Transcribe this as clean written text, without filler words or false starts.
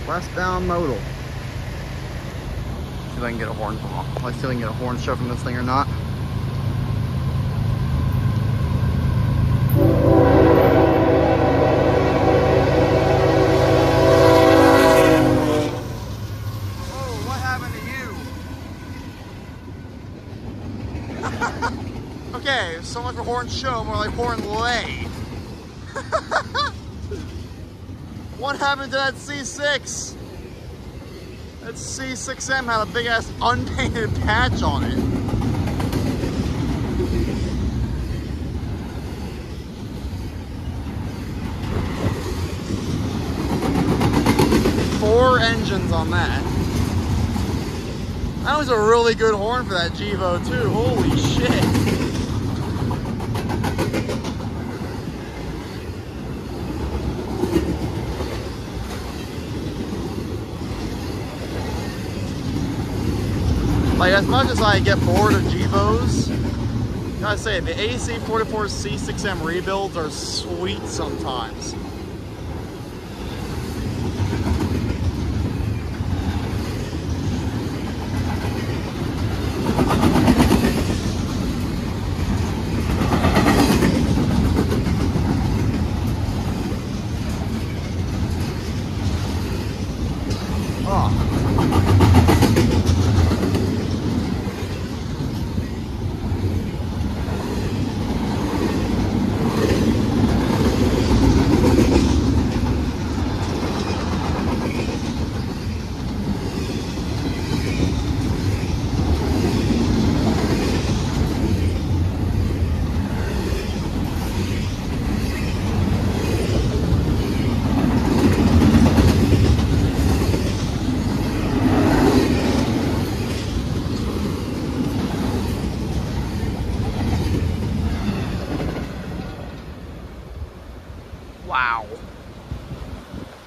Westbound modal. See if I can get a horn from let's see if I can get a horn show from this thing or not. Oh, what happened to you? Okay, so much for horn show, more like horn lay. What happened to that C6? That C6M had a big ass unpainted patch on it. Four engines on that. That was a really good horn for that Gevo too. Holy shit. Like, as much as I get bored of Gevos, gotta say, the AC44C6M rebuilds are sweet sometimes. Oh. Wow.